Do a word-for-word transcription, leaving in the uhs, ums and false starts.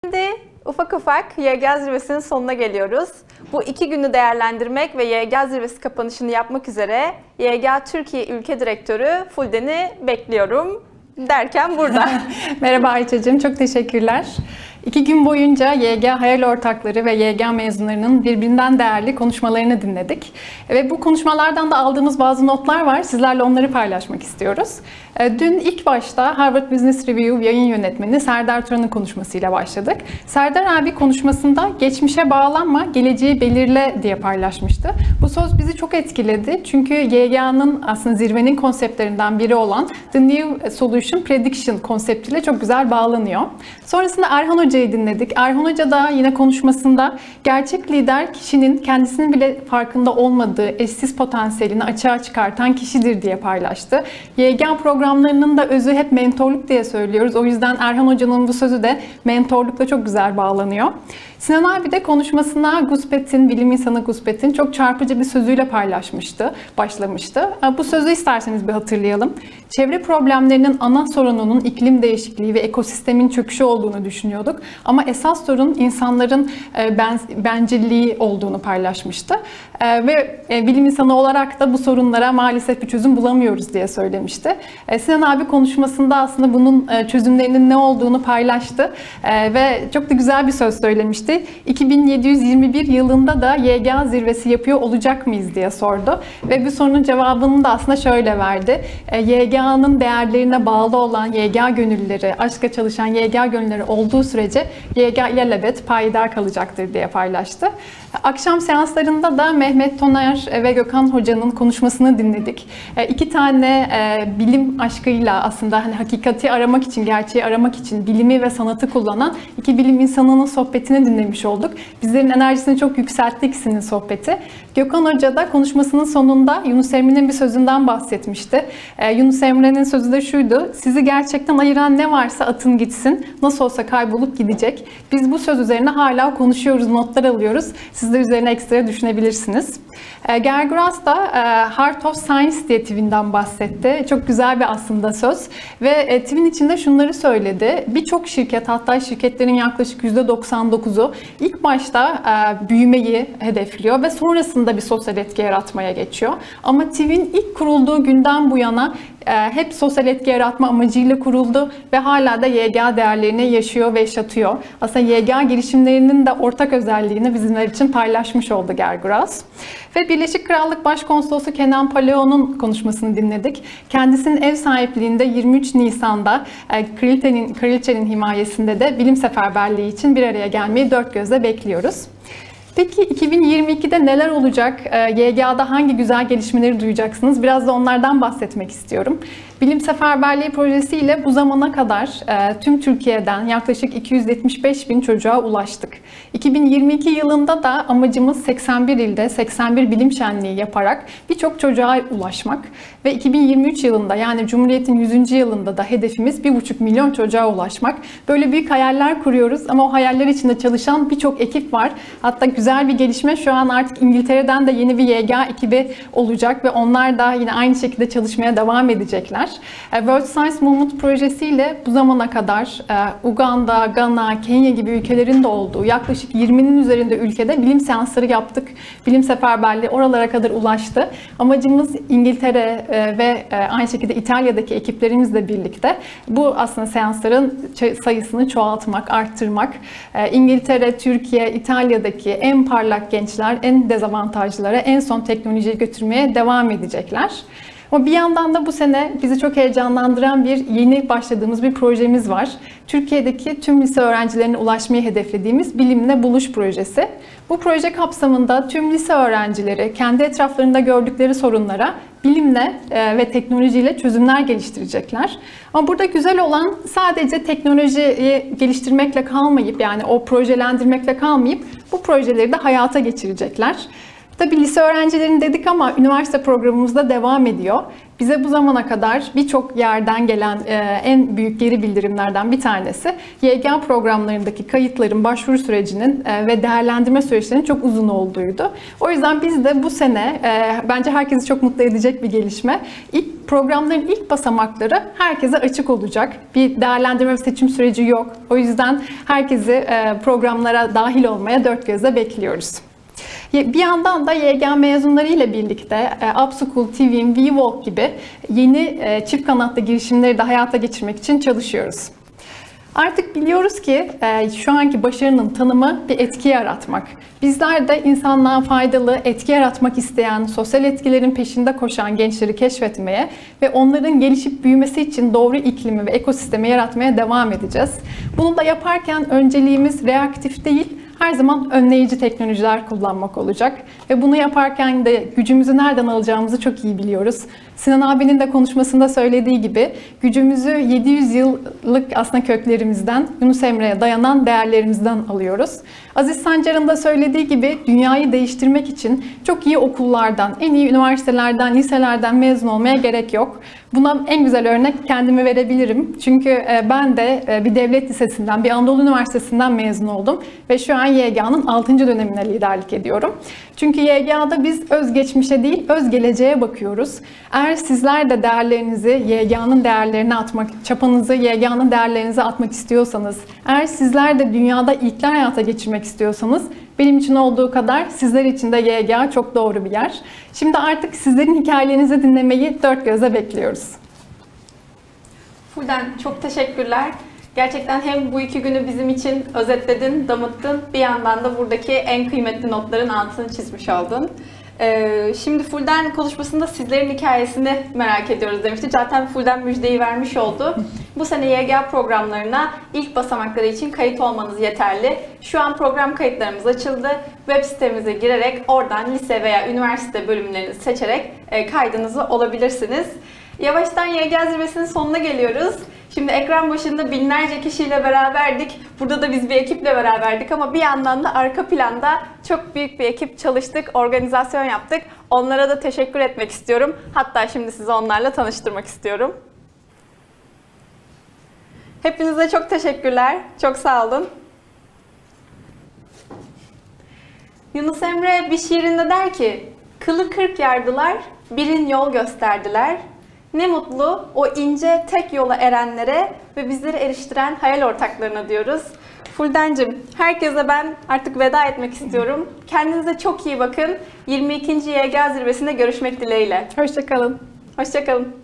Şimdi ufak ufak Y G A Zirvesi'nin sonuna geliyoruz. Bu iki günü değerlendirmek ve Y G A Zirvesi kapanışını yapmak üzere Y G A Türkiye Ülke Direktörü Fulden'i bekliyorum derken burada. Merhaba Ayça'cığım, çok teşekkürler. İki gün boyunca Y G A hayal ortakları ve Y G A mezunlarının birbirinden değerli konuşmalarını dinledik. Ve bu konuşmalardan da aldığımız bazı notlar var. Sizlerle onları paylaşmak istiyoruz. Dün ilk başta Harvard Business Review yayın yönetmeni Serdar Turan'ın konuşmasıyla başladık. Serdar abi konuşmasında geçmişe bağlanma, geleceği belirle diye paylaşmıştı. Bu söz bizi çok etkiledi. Çünkü Y G A'nın aslında zirvenin konseptlerinden biri olan The New Solution Prediction konseptiyle çok güzel bağlanıyor. Sonrasında Erhan Hoca'yı dinledik. Erhan Hoca da yine konuşmasında gerçek lider kişinin kendisinin bile farkında olmadığı eşsiz potansiyelini açığa çıkartan kişidir diye paylaştı. Y G A programlarının da özü hep mentorluk diye söylüyoruz. O yüzden Erhan Hoca'nın bu sözü de mentorlukla çok güzel bağlanıyor. Sinan abi de konuşmasına Guspet'in, bilim insanı Guspet'in çok çarpıcı bir sözüyle paylaşmıştı, başlamıştı. Bu sözü isterseniz bir hatırlayalım. Çevre problemlerinin ana sorununun iklim değişikliği ve ekosistemin çöküşü olduğunu düşünüyorduk. Ama esas sorun insanların ben, bencilliği olduğunu paylaşmıştı. Ve bilim insanı olarak da bu sorunlara maalesef bir çözüm bulamıyoruz diye söylemişti. Sinan abi konuşmasında aslında bunun çözümlerinin ne olduğunu paylaştı ve çok da güzel bir söz söylemişti. iki bin yedi yüz yirmi bir yılında da Y G A zirvesi yapıyor olacak mıyız diye sordu. Ve bu sorunun cevabını da aslında şöyle verdi. Y G A'nın değerlerine bağlı olan Y G A gönüllüleri, aşka çalışan Y G A gönüllüleri olduğu sürece Y G A ilelebet payidar kalacaktır diye paylaştı. Akşam seanslarında da Mehmet Toner ve Gökhan Hoca'nın konuşmasını dinledik. İki tane bilim aşkıyla aslında hani hakikati aramak için, gerçeği aramak için bilimi ve sanatı kullanan iki bilim insanının sohbetini dinlemiş olduk. Bizlerin enerjisini çok yükseltti ikisinin sohbeti. Gökhan Hoca da konuşmasının sonunda Yunus Emre'nin bir sözünden bahsetmişti. Yunus Emre'nin sözü de şuydu: sizi gerçekten ayıran ne varsa atın gitsin, nasıl olsa kaybolup gidecek. Biz bu söz üzerine hala konuşuyoruz, notlar alıyoruz. Siz de üzerine ekstra düşünebilirsiniz. Gergras da Heart of Science diye TİV'inden bahsetti. Çok güzel bir aslında söz. Ve TİV'in içinde şunları söyledi. Birçok şirket, hatta şirketlerin yaklaşık yüzde doksan dokuzu ilk başta büyümeyi hedefliyor ve sonrasında bir sosyal etki yaratmaya geçiyor. Ama TİV'in ilk kurulduğu günden bu yana hep sosyal etki yaratma amacıyla kuruldu ve hala da Y G A değerlerini yaşıyor ve yaşatıyor. Aslında Y G A girişimlerinin de ortak özelliğini bizimler için paylaşmış oldu Gergras. Ve Birleşik Krallık Başkonsolosu Kenan Paleo'nun konuşmasını dinledik. Kendisinin ev sahipliğinde yirmi üç Nisan'da Kraliçenin, Kraliçenin himayesinde de bilim seferberliği için bir araya gelmeyi dört gözle bekliyoruz. Peki iki bin yirmi ikide neler olacak? Y G A'da hangi güzel gelişmeleri duyacaksınız? Biraz da onlardan bahsetmek istiyorum. Bilim Seferberliği projesiyle bu zamana kadar tüm Türkiye'den yaklaşık iki yüz yetmiş beş bin çocuğa ulaştık. iki bin yirmi iki yılında da amacımız seksen bir ilde seksen bir bilim şenliği yaparak birçok çocuğa ulaşmak. Ve iki bin yirmi üç yılında, yani Cumhuriyet'in yüzüncü yılında da hedefimiz bir buçuk milyon çocuğa ulaşmak. Böyle büyük hayaller kuruyoruz ama o hayaller içinde çalışan birçok ekip var. Hatta güzel bir gelişme, şu an artık İngiltere'den de yeni bir Y G A ekibi olacak ve onlar da yine aynı şekilde çalışmaya devam edecekler. World Science Movement projesiyle bu zamana kadar Uganda, Gana, Kenya gibi ülkelerin de olduğu yaklaşık yirminin üzerinde ülkede bilim seansları yaptık. Bilim seferberliği oralara kadar ulaştı. Amacımız İngiltere ve aynı şekilde İtalya'daki ekiplerimizle birlikte bu aslında seansların sayısını çoğaltmak, arttırmak. İngiltere, Türkiye, İtalya'daki en parlak gençler, en dezavantajlılara en son teknolojiyi götürmeye devam edecekler. Ama bir yandan da bu sene bizi çok heyecanlandıran bir yeni başladığımız bir projemiz var. Türkiye'deki tüm lise öğrencilerine ulaşmayı hedeflediğimiz Bilimle Buluş projesi. Bu proje kapsamında tüm lise öğrencileri kendi etraflarında gördükleri sorunlara bilimle ve teknolojiyle çözümler geliştirecekler. Ama burada güzel olan sadece teknolojiyi geliştirmekle kalmayıp, yani o projelendirmekle kalmayıp bu projeleri de hayata geçirecekler. Tabii lise öğrencilerini dedik ama üniversite programımızda devam ediyor. Bize bu zamana kadar birçok yerden gelen e, en büyük geri bildirimlerden bir tanesi Y G A programlarındaki kayıtların başvuru sürecinin e, ve değerlendirme süreçlerinin çok uzun olduğuydu. O yüzden biz de bu sene e, bence herkesi çok mutlu edecek bir gelişme. İlk programların ilk basamakları herkese açık olacak. Bir değerlendirme ve seçim süreci yok. O yüzden herkesi programlara dahil olmaya dört gözle bekliyoruz. Bir yandan da Y G A mezunları ile birlikte Upschool, Tvim, WeWalk gibi yeni çift kanatlı girişimleri de hayata geçirmek için çalışıyoruz. Artık biliyoruz ki şu anki başarının tanımı bir etki yaratmak. Bizler de insanlığa faydalı, etki yaratmak isteyen, sosyal etkilerin peşinde koşan gençleri keşfetmeye ve onların gelişip büyümesi için doğru iklimi ve ekosistemi yaratmaya devam edeceğiz. Bunu da yaparken önceliğimiz reaktif değil, her zaman önleyici teknolojiler kullanmak olacak. Ve bunu yaparken de gücümüzü nereden alacağımızı çok iyi biliyoruz. Sinan abinin de konuşmasında söylediği gibi gücümüzü yedi yüz yıllık aslında köklerimizden, Yunus Emre'ye dayanan değerlerimizden alıyoruz. Aziz Sancar'ın da söylediği gibi dünyayı değiştirmek için çok iyi okullardan, en iyi üniversitelerden, liselerden mezun olmaya gerek yok. Buna en güzel örnek kendimi verebilirim. Çünkü ben de bir devlet lisesinden, bir Anadolu Üniversitesi'nden mezun oldum. Ve şu an Y G A'nın altıncı dönemine liderlik ediyorum. Çünkü Y G A'da biz özgeçmişe değil, öz geleceğe bakıyoruz. Eğer sizler de değerlerinizi Y G A'nın değerlerine atmak, çapanızı Y G A'nın değerlerinize atmak istiyorsanız, eğer sizler de dünyada ilkler hayata geçirmek istiyorsanız, benim için olduğu kadar sizler için de Y G A çok doğru bir yer. Şimdi artık sizlerin hikayelerinizi dinlemeyi dört gözle bekliyoruz. Fulden çok teşekkürler. Gerçekten hem bu iki günü bizim için özetledin, damıttın, bir yandan da buradaki en kıymetli notların altını çizmiş oldun. Ee, şimdi Fulden konuşmasında sizlerin hikayesini merak ediyoruz demişti. Zaten Fulden müjdeyi vermiş oldu. Bu sene Y G A programlarına ilk basamakları için kayıt olmanız yeterli. Şu an program kayıtlarımız açıldı. Web sitemize girerek oradan lise veya üniversite bölümlerini seçerek e, kaydınızı olabilirsiniz. Yavaştan Y G A zirvesinin sonuna geliyoruz. Şimdi ekran başında binlerce kişiyle beraberdik. Burada da biz bir ekiple beraberdik ama bir yandan da arka planda çok büyük bir ekip çalıştık, organizasyon yaptık. Onlara da teşekkür etmek istiyorum. Hatta şimdi sizi onlarla tanıştırmak istiyorum. Hepinize çok teşekkürler. Çok sağ olun. Yunus Emre bir şiirinde der ki, "Kılı kırk yardılar, birin yol gösterdiler. Ne mutlu o ince tek yola erenlere ve bizleri eriştiren hayal ortaklarına" diyoruz. Fuldencim, herkese ben artık veda etmek istiyorum. Kendinize çok iyi bakın. yirmi ikinci Y G A zirvesinde görüşmek dileğiyle. Hoşça kalın. Hoşça kalın.